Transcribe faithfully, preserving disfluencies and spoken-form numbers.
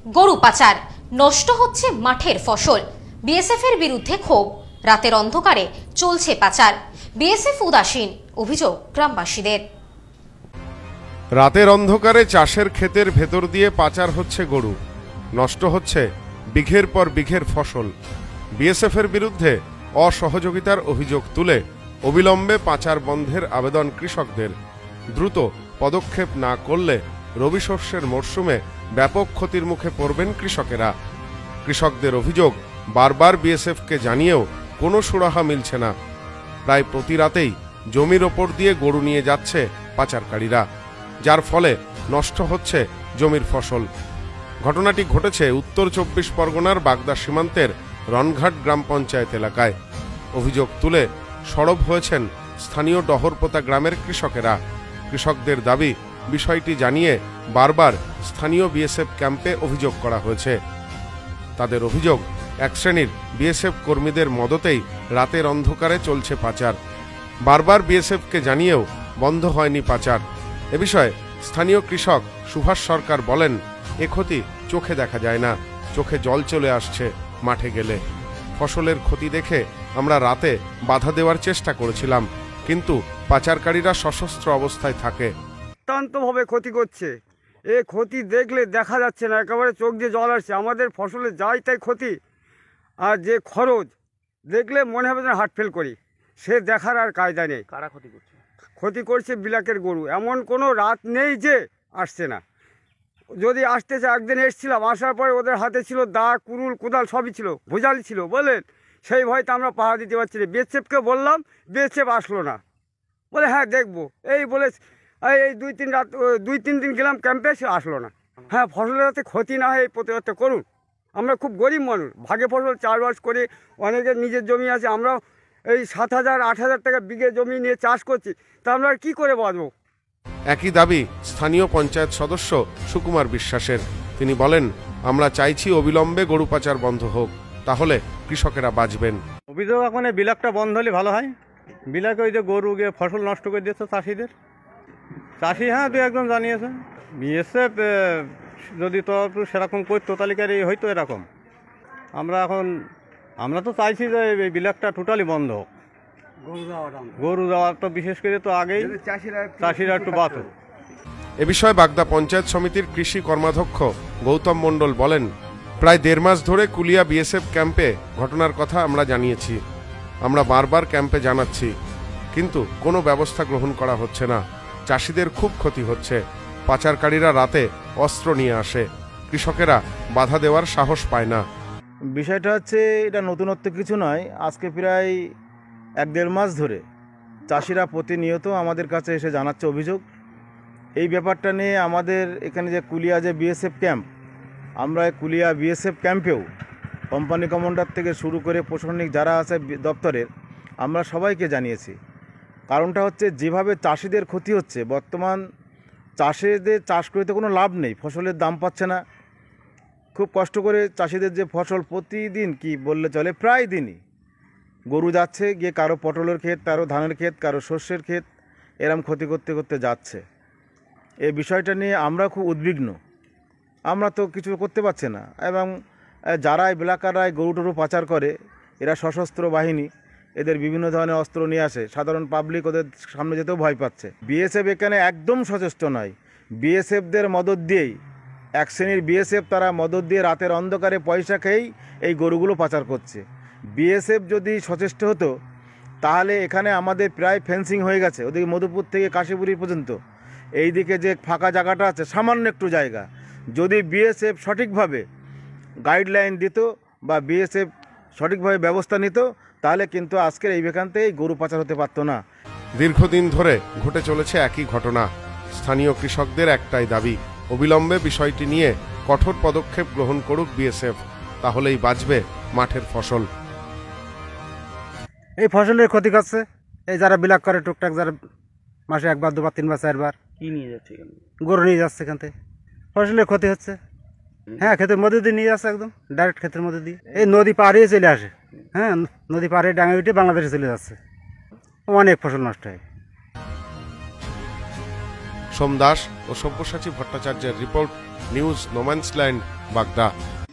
গরু পাচার, নষ্ট হচ্ছে মাঠের ফসল। বিএসএফ এর বিরুদ্ধে ক্ষোভ, রাতের অন্ধকারে চলছে পাচার। বিএসএফ উদাসীন, অভিযোগ গ্রামবাসীদের। রাতের অন্ধকারে চাষের ক্ষেতের ভেতর দিয়ে পাচার হচ্ছে গরু, নষ্ট হচ্ছে বিঘের পর বিঘের ফসল। বিএসএফ এর বিরুদ্ধে অসহযোগিতার অভিযোগ তুলে অবিলম্বে পাচার বন্ধের আবেদন কৃষকদের। দ্রুত পদক্ষেপ না করলে রবি শস্যের মরশুমে ব্যাপক ক্ষতির মুখে পড়বেন কৃষকেরা। কৃষকদের অভিযোগ, বারবার বিএসএফকে জানিয়েও কোনো সুরাহা মিলছে না। প্রায় প্রতি রাতেই জমির ওপর দিয়ে গরু নিয়ে যাচ্ছে পাচারকারীরা, যার ফলে নষ্ট হচ্ছে জমির ফসল। ঘটনাটি ঘটেছে উত্তর চব্বিশ পরগনার বাগদা সীমান্তের রনঘাট গ্রাম পঞ্চায়েত এলাকায়। অভিযোগ তুলে সরব হয়েছেন স্থানীয় ডহরপোতা গ্রামের কৃষকেরা। কৃষকদের দাবি, বিষয়টি জানিয়ে বারবার স্থানীয় বিএসএফ ক্যাম্পে অভিযোগ করা হয়েছে। তাদের অভিযোগ, এক শ্রেণীর বিএসএফ কর্মীদের মদতেই রাতের অন্ধকারে চলছে পাচার। বারবার বিএসএফকে জানিয়েও বন্ধ হয়নি পাচার। এ বিষয়ে স্থানীয় কৃষক সুভাষ সরকার বলেন, এ ক্ষতি চোখে দেখা যায় না, চোখে জল চলে আসছে মাঠে গেলে। ফসলের ক্ষতি দেখে আমরা রাতে বাধা দেওয়ার চেষ্টা করেছিলাম, কিন্তু পাচারকারীরা সশস্ত্র অবস্থায় থাকে। অত্যন্তভাবে ক্ষতি করছে। এ ক্ষতি দেখলে দেখা যাচ্ছে না, একেবারে চোখ দিয়ে জল আসছে। আমাদের ফসলে যাই তাই ক্ষতি, আর যে খরচ দেখলে মনে হবে যেন হার্ট ফেল করি। সে দেখার আর কায়দা নেই। কারা ক্ষতি করছে? ক্ষতি করছে বিলাকের গরু। এমন কোনো রাত নেই যে আসছে না। যদি আসতেছে, একদিন এসেছিলাম, আসার পরে ওদের হাতে ছিল দা, কুরুল, কোদাল সবই ছিল, ভুজালি ছিল বলেন। সেই ভয়তে আমরা পাহারা দিতে পারছি না। বিএসএফকে বললাম, বিএসএফ আসলো না, বলে হ্যাঁ দেখবো এই বলে। এই দুই তিন রাত দুই তিন দিন গেলাম ক্যাম্পে, সে আসলো না। হ্যাঁ, ফসলের যাতে ক্ষতি না হয় এই প্রতিবাদটা করুন। আমরা খুব গরিব মানুষ, ভাগে ফসল চাষবাস করে, অনেকের নিজের জমি আছে। আমরা এই সাত হাজার আট হাজার টাকা বিঘে জমি নিয়ে চাষ করছি, তা আমরা কি করে বাঁচবো? একই দাবি স্থানীয় পঞ্চায়েত সদস্য সুকুমার বিশ্বাসের। তিনি বলেন, আমরা চাইছি অবিলম্বে গরু পাচার বন্ধ হোক, তাহলে কৃষকেরা বাঁচবেন। অভিযোগ এখন এই বিলাকটা বন্ধ হলে ভালো হয়। বিলাকে ওই যে গরু গিয়ে ফসল নষ্ট করে দিয়েছে চাষিদের। চাষি হ্যাঁ দু একজন জানিয়েছে। বিএসএফ যদি তো সেরকম করতো তালিকার এই হয়তো এরকম। আমরা এখন আমরা তো চাইছি যে এই বিলাকটা টোটালি বন্ধ হোক। গরু যাওয়ার তো বিশেষ করে তো আগেই চাষিরা একটু বাঁচুক। এ বিষয়ে বাগদা পঞ্চায়েত সমিতির কৃষি কর্মাধ্যক্ষ গৌতম মণ্ডল বলেন, প্রায় দেড় মাস ধরে কুলিয়া বিএসএফ ক্যাম্পে ঘটনার কথা আমরা জানিয়েছি। আমরা বারবার ক্যাম্পে জানাচ্ছি, কিন্তু কোনো ব্যবস্থা গ্রহণ করা হচ্ছে না। চাষিদের খুব ক্ষতি হচ্ছে। পাচারকারীরা রাতে অস্ত্র নিয়ে আসে, কৃষকেরা বাধা দেওয়ার সাহস পায় না। বিষয়টা হচ্ছে, এটা নতুনত্ব কিছু নয়। আজকে প্রায় এক দেড় মাস ধরে চাষিরা প্রতিনিয়ত আমাদের কাছে এসে জানাচ্ছে অভিযোগ। এই ব্যাপারটা নিয়ে আমাদের এখানে যে কুলিয়া যে বিএসএফ ক্যাম্প, আমরা কুলিয়া বিএসএফ ক্যাম্পেও কোম্পানি কমান্ডার থেকে শুরু করে প্রশাসনিক যারা আছে দপ্তরের, আমরা সবাইকে জানিয়েছি। কারণটা হচ্ছে, যেভাবে চাষিদের ক্ষতি হচ্ছে, বর্তমান চাষিদের চাষ করে তো কোনো লাভ নেই, ফসলের দাম পাচ্ছে না। খুব কষ্ট করে চাষিদের যে ফসল প্রতিদিন কি বললে চলে, প্রায় দিনই গরু যাচ্ছে গিয়ে কারো পটলের ক্ষেত, কারো ধানের ক্ষেত, কারো শস্যের ক্ষেত, এরম ক্ষতি করতে করতে যাচ্ছে। এই বিষয়টা নিয়ে আমরা খুব উদ্বিগ্ন। আমরা তো কিছু করতে পারছি না। এবং যারা এই ব্ল্যাকাররাই গরু টরু পাচার করে, এরা সশস্ত্র বাহিনী, এদের বিভিন্ন ধরনের অস্ত্র নিয়ে আসে। সাধারণ পাবলিক ওদের সামনে যেতেও ভয় পাচ্ছে। বিএসএফ এখানে একদম সচেষ্ট নয়। বিএসএফদের মদত দিয়েই, এক শ্রেণীর বিএসএফ তারা মদত দিয়ে রাতের অন্ধকারে পয়সা খেয়েই এই গরুগুলো পাচার করছে। বিএসএফ যদি সচেষ্ট হতো, তাহলে এখানে আমাদের প্রায় ফেন্সিং হয়ে গেছে, ওদিকে মধুপুর থেকে কাশীপুরি পর্যন্ত। এই দিকে যে ফাঁকা জায়গাটা আছে, সামান্য একটু জায়গা, যদি বিএসএফ সঠিকভাবে গাইডলাইন দিত বা বিএসএফ সঠিকভাবে ব্যবস্থা নিত, তাহলে কিন্তু আজকের এই বেকান্তে গরু পাচার হতে পারতো না। দীর্ঘদিন ধরে ঘটে চলেছে একই ঘটনা। স্থানীয় কৃষকদের একটাই দাবি, অবিলম্বে বিষয়টি নিয়ে কঠোর পদক্ষেপ গ্রহণ করুক বিএসএফ, তাহলেই বাঁচবে মাঠের ফসল। এই ফসলের ক্ষতি করছে এই যারা বিলাক করে, টুকটাক যারা মাসে একবার দুবার তিনবার চারবার কি নিয়ে যাচ্ছে? গরু নিয়ে যাচ্ছে এখান থেকে, ফসলের ক্ষতি হচ্ছে। হ্যাঁ, ক্ষেতের মধ্যে দিয়ে নিয়ে যাচ্ছে, একদম ডাইরেক্ট ক্ষেতের মধ্যে দিয়ে। এই নদী পাড়িয়ে চলে আসে। হ্যাঁ, নদী পাড়ে ডাঙে উঠে বাংলাদেশে চলে যাচ্ছে, অনেক ফসল নষ্ট হয়। সোম দাস ও সব্যসাচী ভট্টাচার্যের রিপোর্ট, নিউজ নোম্যান্সল্যান্ড, বাগদা।